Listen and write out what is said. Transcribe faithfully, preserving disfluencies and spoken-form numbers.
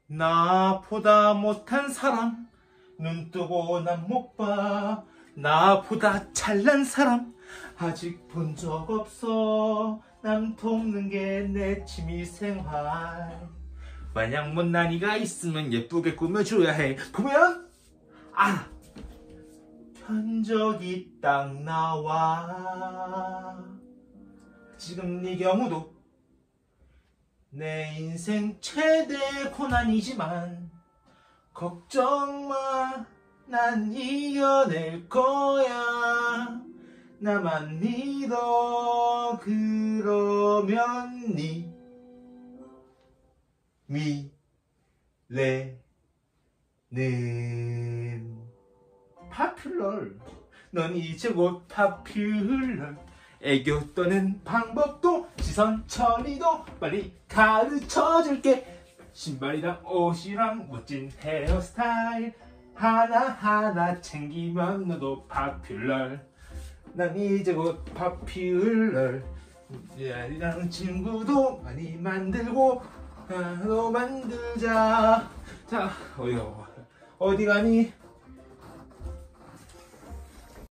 나보다 못한 사람 눈 뜨고 난 못 봐. 나보다 잘난 사람 아직 본 적 없어. 남 돕는 게 내 취미생활. 만약 못난 이가 있으면 예쁘게 꾸며줘야 해. 보면 아! 견적이 딱 나와. 지금 네 경우도 내 인생 최대 고난이지만 걱정 마, 난 이겨낼 거야. 나만 믿어. 그러면 네 미래는 파퓰러. 넌 이제 곧 파퓰러. 애교 떠는 방법도 시선 처리도 빨리 가르쳐줄게. 신발이랑 옷이랑 멋진 헤어스타일 하나하나 챙기면 너도 파퓰러. 난 이제 곧 파퓰러. 이랑 친구도 많이 만들고 나도 만들자. 자, 어디가 어디 가니?